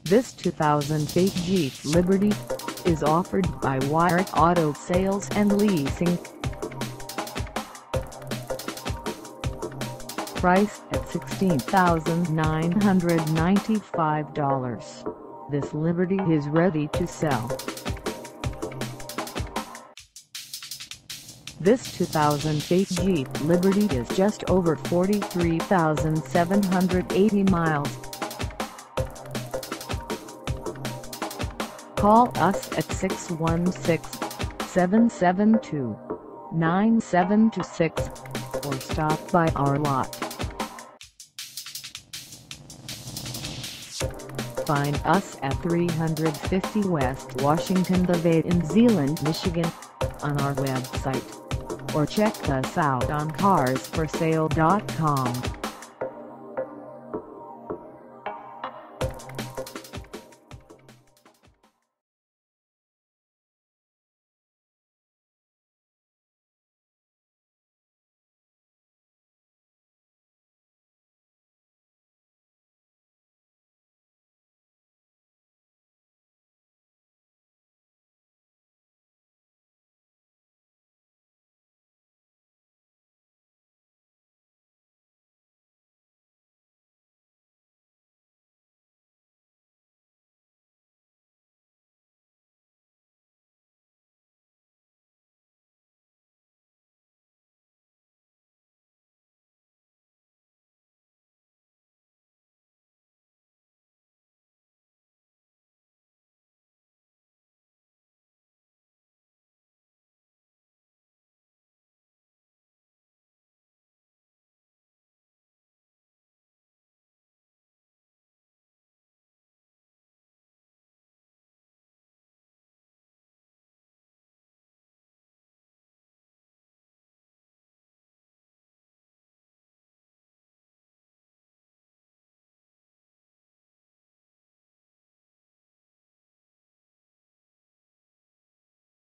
This 2008 Jeep Liberty is offered by Wyrick Auto Sales and Leasing. Priced at $16,995, this Liberty is ready to sell. This 2008 Jeep Liberty is just over 43,780 miles. Call us at 616-772-9726 or stop by our lot. Find us at 350 West Washington Ave in Zeeland, Michigan, on our website, or check us out on carsforsale.com.